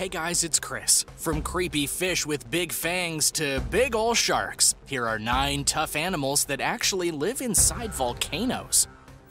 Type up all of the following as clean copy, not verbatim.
Hey guys, it's Chris. From creepy fish with big fangs to big ol' sharks, here are 9 tough animals that actually live inside volcanoes.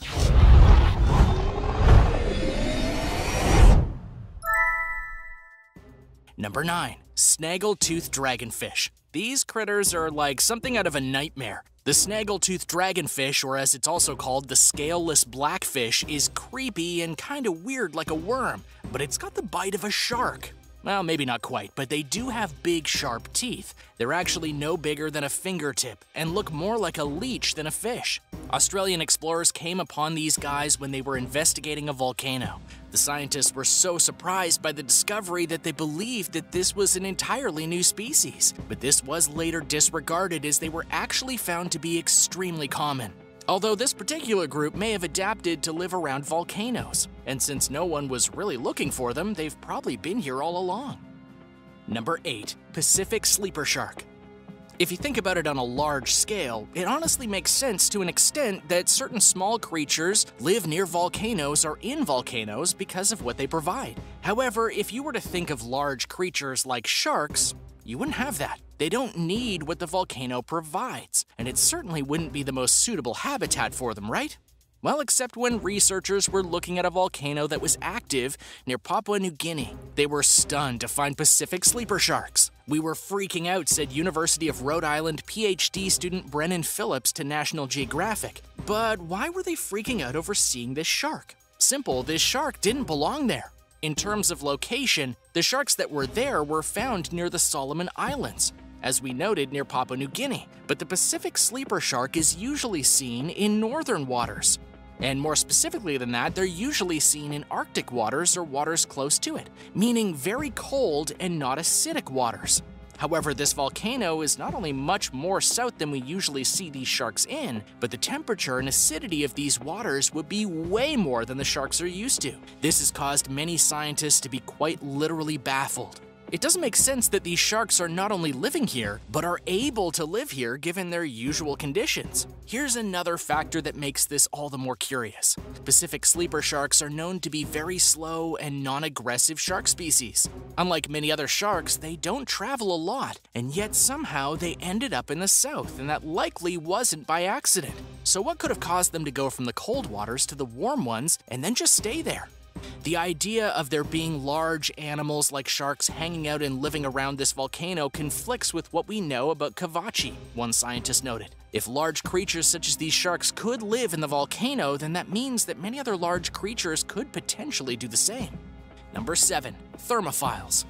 Number 9. Snaggletooth Dragonfish. These critters are like something out of a nightmare. The Snaggletooth Dragonfish, or as it's also called, the scaleless blackfish, is creepy and kinda weird like a worm, but it's got the bite of a shark. Well, maybe not quite, but they do have big, sharp teeth. They're actually no bigger than a fingertip and look more like a leech than a fish. Australian explorers came upon these guys when they were investigating a volcano. The scientists were so surprised by the discovery that they believed that this was an entirely new species. But this was later disregarded as they were actually found to be extremely common. Although this particular group may have adapted to live around volcanoes, and since no one was really looking for them, they've probably been here all along. Number 8. Pacific Sleeper Shark. If you think about it on a large scale, it honestly makes sense to an extent that certain small creatures live near volcanoes or in volcanoes because of what they provide. However, if you were to think of large creatures like sharks, you wouldn't have that. They don't need what the volcano provides, and it certainly wouldn't be the most suitable habitat for them, right? Well, except when researchers were looking at a volcano that was active near Papua New Guinea. They were stunned to find Pacific sleeper sharks. "We were freaking out," said University of Rhode Island PhD student Brennan Phillips to National Geographic. But why were they freaking out over seeing this shark? Simple, this shark didn't belong there. In terms of location, the sharks that were there were found near the Solomon Islands, as we noted, near Papua New Guinea. But the Pacific sleeper shark is usually seen in northern waters. And more specifically than that, they're usually seen in Arctic waters or waters close to it, meaning very cold and not acidic waters. However, this volcano is not only much more south than we usually see these sharks in, but the temperature and acidity of these waters would be way more than the sharks are used to. This has caused many scientists to be quite literally baffled. It doesn't make sense that these sharks are not only living here, but are able to live here given their usual conditions. Here's another factor that makes this all the more curious. Pacific sleeper sharks are known to be very slow and non-aggressive shark species. Unlike many other sharks, they don't travel a lot, and yet somehow they ended up in the south, and that likely wasn't by accident. So what could have caused them to go from the cold waters to the warm ones and then just stay there? The idea of there being large animals like sharks hanging out and living around this volcano conflicts with what we know about Kavachi, one scientist noted. If large creatures such as these sharks could live in the volcano, then that means that many other large creatures could potentially do the same. Number 7. Thermophiles.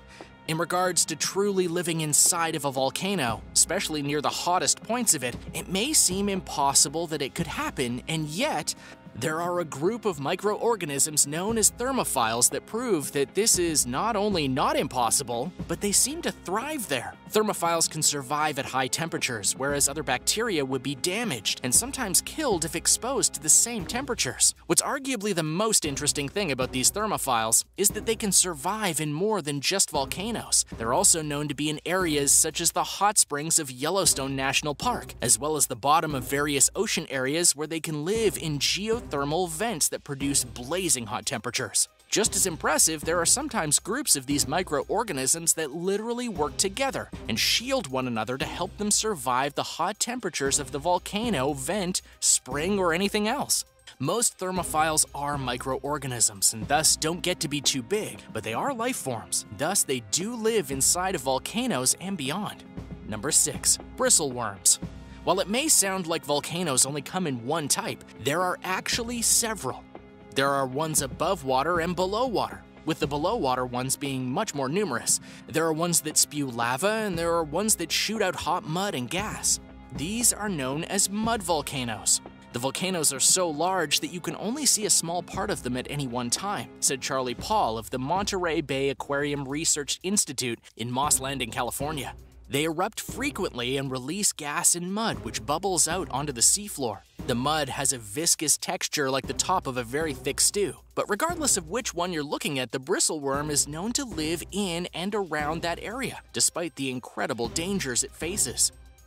In regards to truly living inside of a volcano, especially near the hottest points of it, it may seem impossible that it could happen, and yet there are a group of microorganisms known as thermophiles that prove that this is not only not impossible, but they seem to thrive there. Thermophiles can survive at high temperatures, whereas other bacteria would be damaged and sometimes killed if exposed to the same temperatures. What's arguably the most interesting thing about these thermophiles is that they can survive in more than just volcanoes. They're also known to be in areas such as the hot springs of Yellowstone National Park, as well as the bottom of various ocean areas where they can live in geothermal vents that produce blazing hot temperatures. Just as impressive, there are sometimes groups of these microorganisms that literally work together and shield one another to help them survive the hot temperatures of the volcano, vent, spring, or anything else. Most thermophiles are microorganisms and thus don't get to be too big, but they are life forms. Thus, they do live inside of volcanoes and beyond. Number 6. Bristleworms. While it may sound like volcanoes only come in one type, there are actually several. There are ones above water and below water, with the below water ones being much more numerous. There are ones that spew lava, and there are ones that shoot out hot mud and gas. These are known as mud volcanoes. The volcanoes are so large that you can only see a small part of them at any one time, said Charlie Paul of the Monterey Bay Aquarium Research Institute in Moss Landing, California. They erupt frequently and release gas and mud, which bubbles out onto the seafloor. The mud has a viscous texture like the top of a very thick stew. But regardless of which one you're looking at, the bristleworm is known to live in and around that area, despite the incredible dangers it faces.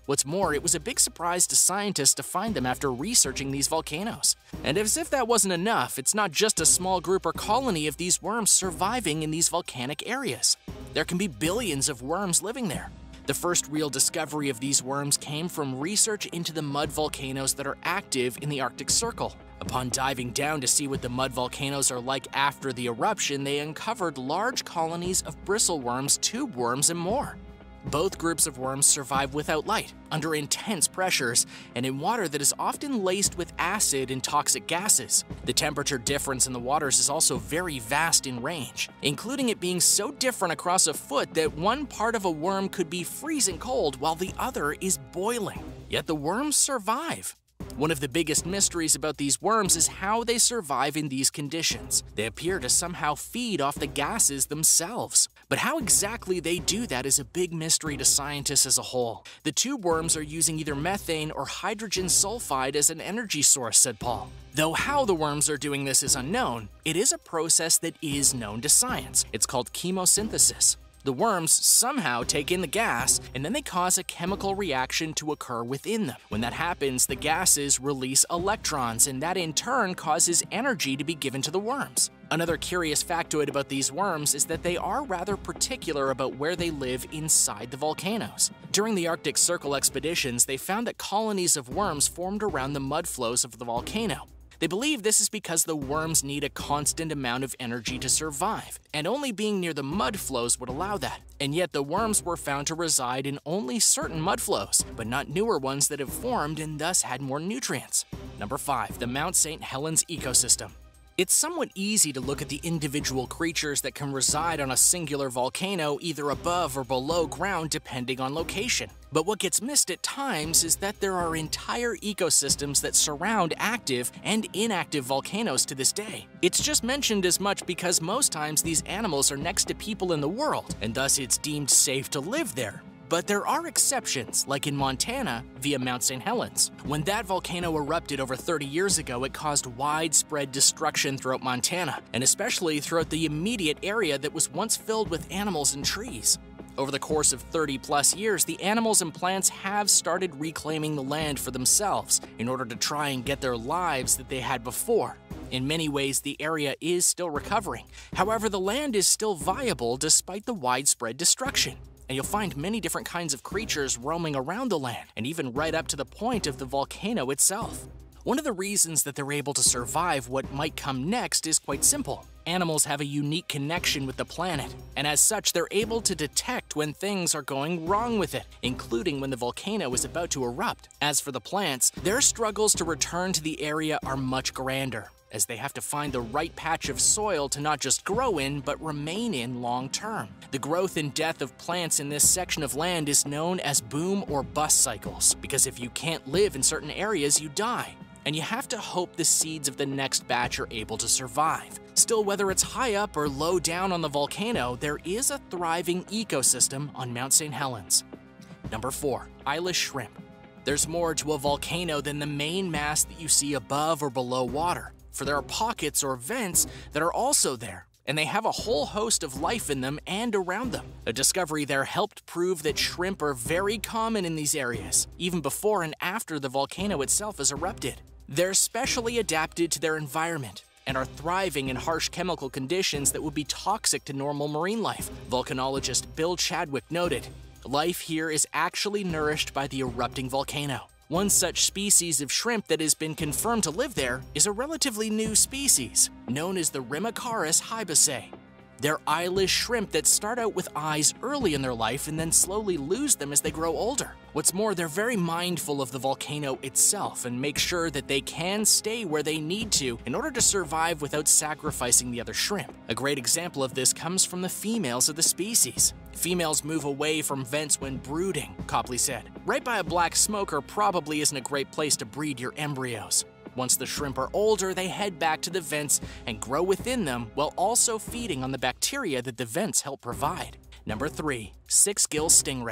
What's more, it was a big surprise to scientists to find them after researching these volcanoes. And as if that wasn't enough, it's not just a small group or colony of these worms surviving in these volcanic areas. There can be billions of worms living there. The first real discovery of these worms came from research into the mud volcanoes that are active in the Arctic Circle. Upon diving down to see what the mud volcanoes are like after the eruption, they uncovered large colonies of bristleworms, tube worms, and more. Both groups of worms survive without light, under intense pressures, and in water that is often laced with acid and toxic gases. The temperature difference in the waters is also very vast in range, including it being so different across a foot that one part of a worm could be freezing cold while the other is boiling. Yet the worms survive. One of the biggest mysteries about these worms is how they survive in these conditions. They appear to somehow feed off the gases themselves. But how exactly they do that is a big mystery to scientists as a whole. The tube worms are using either methane or hydrogen sulfide as an energy source, said Paul. Though how the worms are doing this is unknown, it is a process that is known to science. It's called chemosynthesis. The worms somehow take in the gas, and then they cause a chemical reaction to occur within them. When that happens, the gases release electrons, and that in turn causes energy to be given to the worms. Another curious factoid about these worms is that they are rather particular about where they live inside the volcanoes. During the Arctic Circle expeditions, they found that colonies of worms formed around the mud flows of the volcano. They believe this is because the worms need a constant amount of energy to survive, and only being near the mud flows would allow that. And yet the worms were found to reside in only certain mud flows, but not newer ones that have formed and thus had more nutrients. Number 5. The Mount St. Helens ecosystem. It's somewhat easy to look at the individual creatures that can reside on a singular volcano either above or below ground depending on location. But what gets missed at times is that there are entire ecosystems that surround active and inactive volcanoes to this day. It's just mentioned as much because most times these animals are next to people in the world, and thus it's deemed safe to live there. But there are exceptions, like in Montana via Mount St. Helens. When that volcano erupted over 30 years ago, it caused widespread destruction throughout Montana, and especially throughout the immediate area that was once filled with animals and trees. Over the course of 30+ years, the animals and plants have started reclaiming the land for themselves in order to try and get their lives that they had before. In many ways, the area is still recovering. However, the land is still viable despite the widespread destruction. And you'll find many different kinds of creatures roaming around the land, and even right up to the point of the volcano itself. One of the reasons that they're able to survive what might come next is quite simple. Animals have a unique connection with the planet, and as such, they're able to detect when things are going wrong with it, including when the volcano is about to erupt. As for the plants, their struggles to return to the area are much grander, as they have to find the right patch of soil to not just grow in, but remain in long term. The growth and death of plants in this section of land is known as boom or bust cycles, because if you can't live in certain areas, you die. And you have to hope the seeds of the next batch are able to survive. Still, whether it's high up or low down on the volcano, there is a thriving ecosystem on Mount St. Helens. Number 4. Eyeless shrimp. There's more to a volcano than the main mass that you see above or below water, for there are pockets or vents that are also there, and they have a whole host of life in them and around them. A discovery there helped prove that shrimp are very common in these areas, even before and after the volcano itself has erupted. They're specially adapted to their environment and are thriving in harsh chemical conditions that would be toxic to normal marine life. Volcanologist Bill Chadwick noted, "Life here is actually nourished by the erupting volcano." One such species of shrimp that has been confirmed to live there is a relatively new species, known as the Remicaris hybaceae. They're eyeless shrimp that start out with eyes early in their life and then slowly lose them as they grow older. What's more, they're very mindful of the volcano itself and make sure that they can stay where they need to in order to survive without sacrificing the other shrimp. A great example of this comes from the females of the species. Females move away from vents when brooding, Copley said. Right by a black smoker probably isn't a great place to breed your embryos. Once the shrimp are older, they head back to the vents and grow within them while also feeding on the bacteria that the vents help provide. Number 3. Six-gill stingray.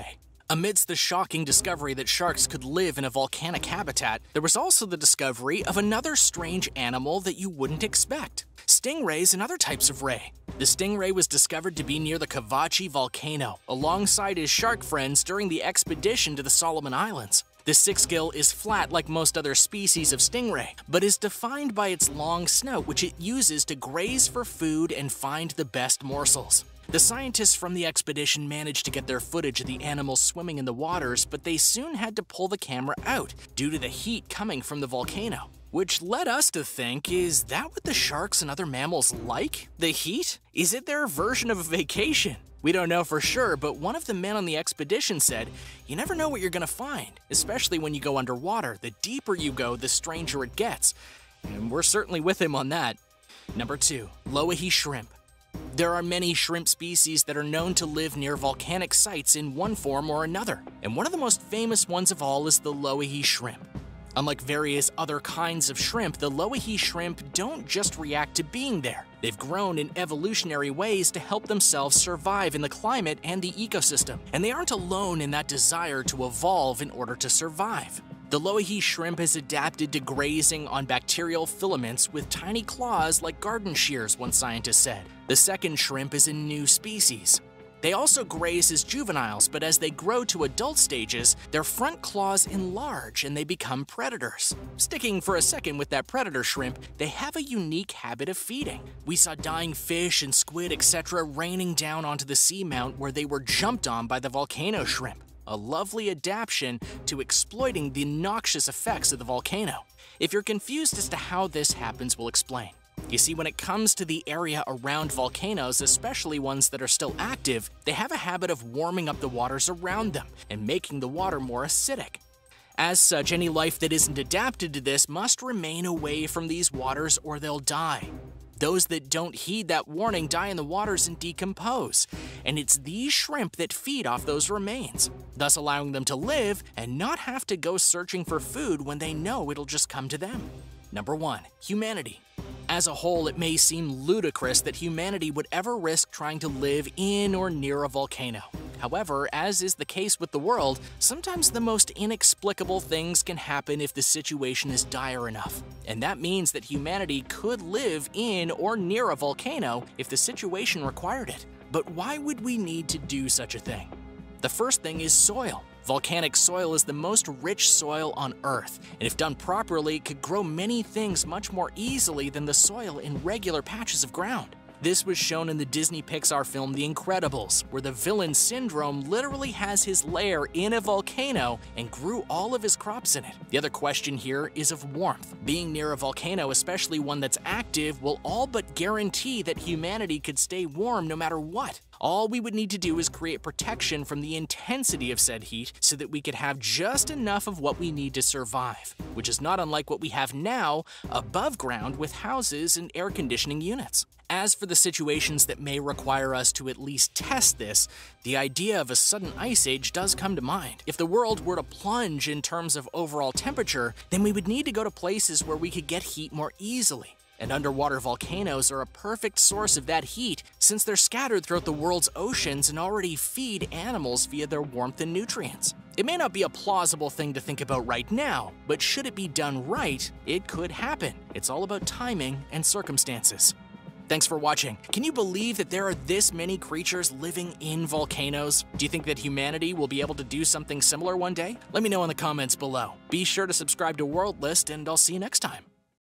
Amidst the shocking discovery that sharks could live in a volcanic habitat, there was also the discovery of another strange animal that you wouldn't expect: stingrays and other types of ray. The stingray was discovered to be near the Cavachí volcano, alongside his shark friends during the expedition to the Solomon Islands. The sixth gill is flat like most other species of stingray, but is defined by its long snout, which it uses to graze for food and find the best morsels. The scientists from the expedition managed to get their footage of the animals swimming in the waters, but they soon had to pull the camera out due to the heat coming from the volcano. Which led us to think, is that what the sharks and other mammals like? The heat? Is it their version of a vacation? We don't know for sure, but one of the men on the expedition said, "You never know what you're gonna find, especially when you go underwater. The deeper you go, the stranger it gets." And we're certainly with him on that. Number 2, Loahi shrimp. There are many shrimp species that are known to live near volcanic sites in one form or another, and one of the most famous ones of all is the Loahi shrimp. Unlike various other kinds of shrimp, the Loahi shrimp don't just react to being there. They've grown in evolutionary ways to help themselves survive in the climate and the ecosystem, and they aren't alone in that desire to evolve in order to survive. The Loahi shrimp has adapted to grazing on bacterial filaments with tiny claws like garden shears, one scientist said. The second shrimp is a new species. They also graze as juveniles, but as they grow to adult stages, their front claws enlarge and they become predators. Sticking for a second with that predator shrimp, they have a unique habit of feeding. We saw dying fish and squid, etc. raining down onto the seamount where they were jumped on by the volcano shrimp. A lovely adaptation to exploiting the noxious effects of the volcano. If you're confused as to how this happens, we'll explain. You see, when it comes to the area around volcanoes, especially ones that are still active, they have a habit of warming up the waters around them and making the water more acidic. As such, any life that isn't adapted to this must remain away from these waters or they'll die. Those that don't heed that warning die in the waters and decompose, and it's these shrimp that feed off those remains, thus allowing them to live and not have to go searching for food when they know it'll just come to them. Number 1, humanity. As a whole, it may seem ludicrous that humanity would ever risk trying to live in or near a volcano. However, as is the case with the world, sometimes the most inexplicable things can happen if the situation is dire enough. And that means that humanity could live in or near a volcano if the situation required it. But why would we need to do such a thing? The first thing is soil. Volcanic soil is the most rich soil on Earth, and if done properly, could grow many things much more easily than the soil in regular patches of ground. This was shown in the Disney Pixar film The Incredibles, where the villain Syndrome literally has his lair in a volcano and grew all of his crops in it. The other question here is of warmth. Being near a volcano, especially one that's active, will all but guarantee that humanity could stay warm no matter what. All we would need to do is create protection from the intensity of said heat so that we could have just enough of what we need to survive, which is not unlike what we have now above ground with houses and air conditioning units. As for the situations that may require us to at least test this, the idea of a sudden ice age does come to mind. If the world were to plunge in terms of overall temperature, then we would need to go to places where we could get heat more easily. And underwater volcanoes are a perfect source of that heat since they're scattered throughout the world's oceans and already feed animals via their warmth and nutrients. It may not be a plausible thing to think about right now, but should it be done right, it could happen. It's all about timing and circumstances. Thanks for watching. Can you believe that there are this many creatures living in volcanoes? Do you think that humanity will be able to do something similar one day? Let me know in the comments below. Be sure to subscribe to World List, and I'll see you next time.